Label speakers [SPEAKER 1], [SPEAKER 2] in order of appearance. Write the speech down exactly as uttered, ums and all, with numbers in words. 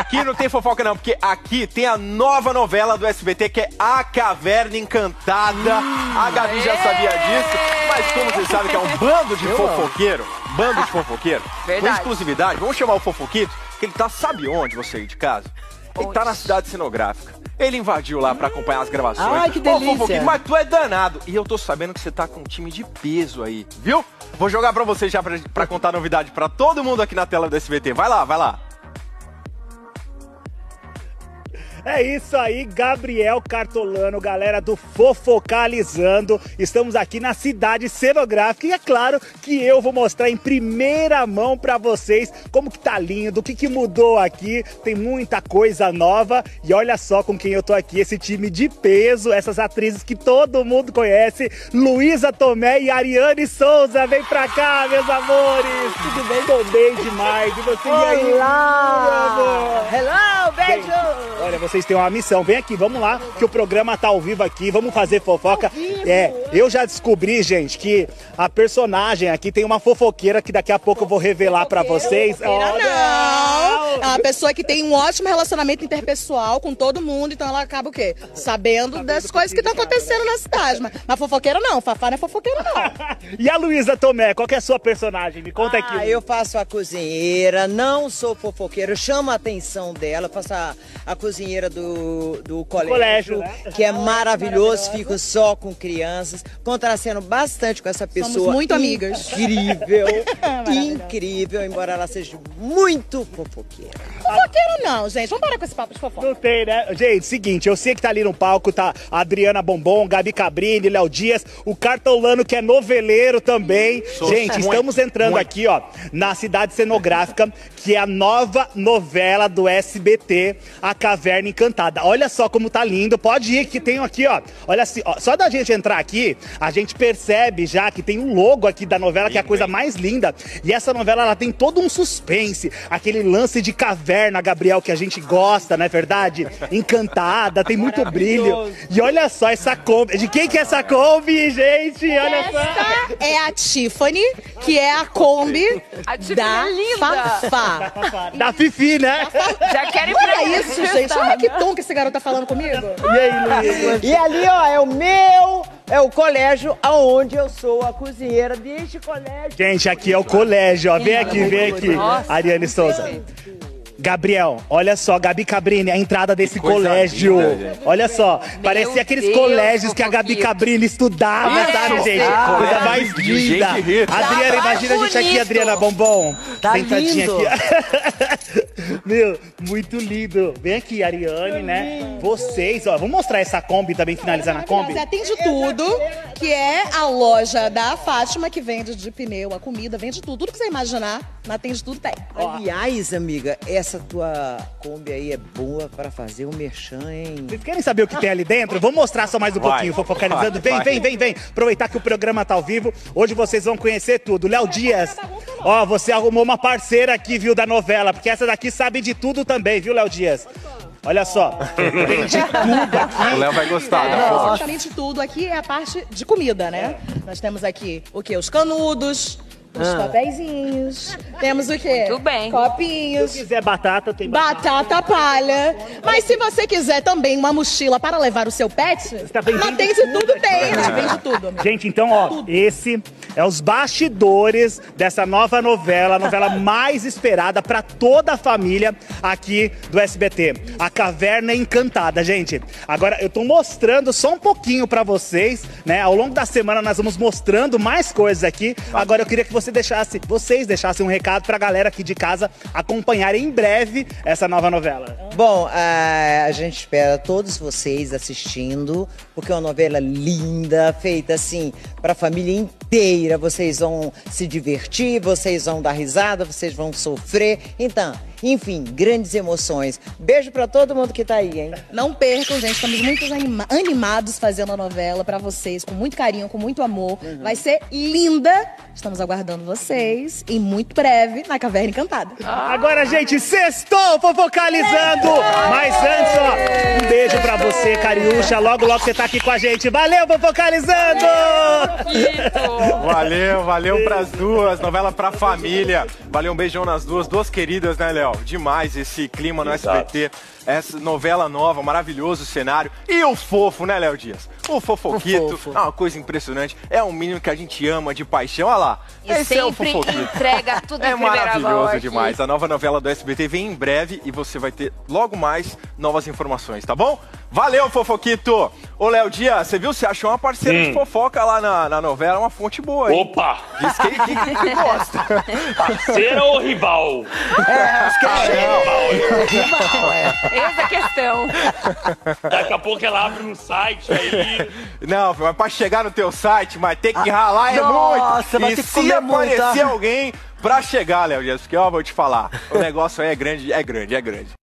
[SPEAKER 1] aqui não tem fofoca não, porque aqui tem a nova novela do S B T, que é A Caverna Encantada. A Gabi já sabia disso, mas como vocês sabem que é um bando de fofoqueiro, bando de fofoqueiro, com exclusividade, vamos chamar o fofoquito, que ele tá, sabe onde, você aí de casa? Ele tá na cidade cenográfica. Ele invadiu lá pra acompanhar as gravações.
[SPEAKER 2] Ai, que delícia.
[SPEAKER 1] Ô, fofoquito, mas tu é danado. E eu tô sabendo que você tá com um time de peso aí, viu? Vou jogar pra você já pra, pra contar novidade pra todo mundo aqui na tela do S B T. Vai lá, vai lá.
[SPEAKER 3] É isso aí, Gabriel Cartolano, galera do Fofocalizando. Estamos aqui na cidade cenográfica e é claro que eu vou mostrar em primeira mão pra vocês como que tá lindo, o que que mudou aqui. Tem muita coisa nova e olha só com quem eu tô aqui, esse time de peso, essas atrizes que todo mundo conhece, Luísa Tomé e Ariane Souza. Vem pra cá, meus amores. Tudo bem? Tô bem demais. E você?
[SPEAKER 2] Olá!
[SPEAKER 3] E aí? Olá!
[SPEAKER 2] Hello, beijo!
[SPEAKER 3] Bem, olha, vocês têm uma missão. Vem aqui, vamos lá, que o programa tá ao vivo aqui. Vamos fazer fofoca. É, eu já descobri, gente, que a personagem aqui tem uma fofoqueira que daqui a pouco eu vou revelar pra vocês.
[SPEAKER 4] Fofoqueira não! É uma pessoa que tem um ótimo relacionamento interpessoal com todo mundo, então ela acaba o quê? Sabendo das coisas que estão acontecendo na cidade. Mas, mas fofoqueira não, Fafá não é fofoqueira não.
[SPEAKER 3] E a Luísa Tomé, qual que é a sua personagem? Me conta aqui.
[SPEAKER 2] Ah, eu faço a cozinheira, não sou fofoqueira, eu chamo a atenção dela, faço a, a cozinheira do, do colégio,
[SPEAKER 3] colégio né?
[SPEAKER 2] que é maravilhoso, fico só com crianças, contracendo bastante com essa pessoa.
[SPEAKER 4] Somos muito amigas.
[SPEAKER 2] Incrível, incrível, embora ela seja muito fofoqueira.
[SPEAKER 4] Fofoqueira não, gente, vamos parar com esse papo de fofoca.
[SPEAKER 3] Não tem, né? Gente, seguinte, eu sei que tá ali no palco, tá a Adriana Bombom, Gabi Cabrini, Léo Dias, o Cartolano, que é noveleiro também.
[SPEAKER 1] Sou
[SPEAKER 3] Gente,
[SPEAKER 1] muito,
[SPEAKER 3] estamos entrando
[SPEAKER 1] muito.
[SPEAKER 3] aqui, ó, na cidade cenográfica, que é a nova novela do S B T, A Caverna Encantada. Olha só como tá lindo, pode ir que tem aqui, ó, olha assim, ó, só da gente entrar aqui, a gente percebe já que tem um logo aqui da novela, que é a coisa mais linda, e essa novela, ela tem todo um suspense, aquele lance de caverna, Gabriel, que a gente gosta, não é verdade? Encantada, tem muito brilho, e olha só essa Kombi, de quem que é essa Kombi, gente? Olha só.
[SPEAKER 4] Essa é a Tiffany, que é a Kombi
[SPEAKER 5] A Tiffany
[SPEAKER 4] da
[SPEAKER 5] é linda.
[SPEAKER 4] Fafá.
[SPEAKER 3] Da Fifi, né?
[SPEAKER 5] Já quero ir pra
[SPEAKER 4] Olha isso, gente, olha que tom que esse garoto tá falando comigo.
[SPEAKER 3] E aí, Luiz?
[SPEAKER 2] E ali, ó, é o meu, é o colégio aonde eu sou a cozinheira deste colégio.
[SPEAKER 3] Gente, aqui é o colégio, ó. Vem aqui, vem aqui.
[SPEAKER 5] Nossa,
[SPEAKER 3] Ariane Souza. Gabriel, olha só, Gabi Cabrini, a entrada desse
[SPEAKER 1] coisa
[SPEAKER 3] colégio.
[SPEAKER 1] linda, gente.
[SPEAKER 3] Olha só, parecia aqueles
[SPEAKER 5] Deus,
[SPEAKER 3] colégios que a Gabi
[SPEAKER 5] fofoquito.
[SPEAKER 3] Cabrini estudava,
[SPEAKER 5] Isso.
[SPEAKER 3] sabe, gente?
[SPEAKER 5] Ah,
[SPEAKER 3] Coisa
[SPEAKER 1] colégio
[SPEAKER 3] mais
[SPEAKER 1] de
[SPEAKER 3] linda.
[SPEAKER 1] gente rica.
[SPEAKER 3] Adriana,
[SPEAKER 5] Tá
[SPEAKER 3] imagina a gente aqui,
[SPEAKER 5] bonito.
[SPEAKER 3] Adriana Bombom.
[SPEAKER 2] Tá
[SPEAKER 3] Sentadinha
[SPEAKER 2] lindo.
[SPEAKER 3] aqui. Meu, muito lindo. Vem aqui, Ariane, né? Vocês, ó, vamos mostrar essa Kombi também, finalizar na Kombi?
[SPEAKER 4] Você atende tudo, que é a loja da Fátima, que vende de pneu, a comida, vende tudo. Tudo que você imaginar, atende tudo, tem.
[SPEAKER 2] Aliás, amiga, essa tua Kombi aí é boa para fazer o merchan, hein?
[SPEAKER 3] Vocês querem saber o que tem ali dentro? Vamos mostrar só mais um
[SPEAKER 1] Vai,
[SPEAKER 3] pouquinho, fofocalizando.
[SPEAKER 1] vai,
[SPEAKER 3] Vem,
[SPEAKER 1] vai.
[SPEAKER 3] vem, vem, vem. Aproveitar que o programa tá ao vivo. Hoje vocês vão conhecer tudo. Léo Dias, ó, você arrumou uma parceira aqui, viu, da novela, porque essa daqui sabe de tudo também, viu, Léo Dias? Olha só, tem de tudo aqui.
[SPEAKER 1] O Léo vai gostar
[SPEAKER 4] É,
[SPEAKER 1] da foto.
[SPEAKER 4] absolutamente tudo. Aqui é a parte de comida, né? Nós temos aqui o quê? Os canudos, os papeizinhos. Temos o quê?
[SPEAKER 5] Muito bem.
[SPEAKER 4] Copinhos.
[SPEAKER 3] Se quiser batata, tem batata.
[SPEAKER 4] Batata palha. Mas se você quiser também uma mochila para levar o seu pet,
[SPEAKER 3] tá vendendo
[SPEAKER 4] mas tem de tudo, tem. A gente vende tudo, amigo.
[SPEAKER 3] Gente, então, ó, esse é os bastidores dessa nova novela, a novela mais esperada pra toda a família aqui do S B T. A Caverna Encantada, gente. Agora, eu tô mostrando só um pouquinho pra vocês, né? Ao longo da semana nós vamos mostrando mais coisas aqui. Agora, eu queria que você deixasse, vocês deixassem um recado pra galera aqui de casa acompanhar em breve essa nova novela.
[SPEAKER 2] Bom, a, a gente espera todos vocês assistindo, porque é uma novela linda, feita assim para a família inteira. Vocês vão se divertir, vocês vão dar risada, vocês vão sofrer. Então, enfim, grandes emoções. Beijo para todo mundo que tá aí, hein?
[SPEAKER 4] Não percam, gente. Estamos muito anima- animados fazendo a novela pra vocês, com muito carinho, com muito amor. Vai ser linda. Estamos aguardando vocês em muito breve na Caverna Encantada.
[SPEAKER 3] Agora, gente, sextou fofocalizando! Mas antes, ó, um beijo pra você, Cariúcha. Logo, logo você tá aqui com a gente. Valeu, Fofocalizando!
[SPEAKER 1] Valeu, valeu pras duas. Novela pra família. Valeu, um beijão nas duas. Duas queridas, né, Léo? Demais esse clima no Exato. S B T. Essa novela nova, maravilhoso cenário. E o fofo, né, Léo Dias? O Fofoquito. O fofo. É uma coisa impressionante. É um menino que a gente ama de paixão. Olha lá.
[SPEAKER 5] E
[SPEAKER 1] esse é o
[SPEAKER 5] sempre
[SPEAKER 1] Fofoquito.
[SPEAKER 5] entrega tudo em
[SPEAKER 1] É
[SPEAKER 5] primeira
[SPEAKER 1] maravilhoso
[SPEAKER 5] mão aqui.
[SPEAKER 1] demais. A nova novela do S B T vem em breve e você vai ter logo mais novas informações, tá bom? Valeu, Fofoquito! Ô, Léo Dias, você viu? Você achou uma parceira hum. de fofoca lá na, na novela, uma fonte boa, hein?
[SPEAKER 6] Opa!
[SPEAKER 1] Diz que, que, que gosta.
[SPEAKER 6] Parceira ou rival?
[SPEAKER 2] É, acho que
[SPEAKER 6] é
[SPEAKER 2] rival, é.
[SPEAKER 5] Essa é a questão.
[SPEAKER 6] Daqui a pouco ela abre um site aí.
[SPEAKER 1] Não, mas pra chegar no teu site, mas tem que ralar é
[SPEAKER 2] Nossa,
[SPEAKER 1] muito.
[SPEAKER 2] vai
[SPEAKER 1] E
[SPEAKER 2] ter que
[SPEAKER 1] se
[SPEAKER 2] comer
[SPEAKER 1] aparecer
[SPEAKER 2] muito, tá?
[SPEAKER 1] alguém pra chegar, Léo Dias, porque ó, vou te falar, o negócio aí é grande, é grande, é grande.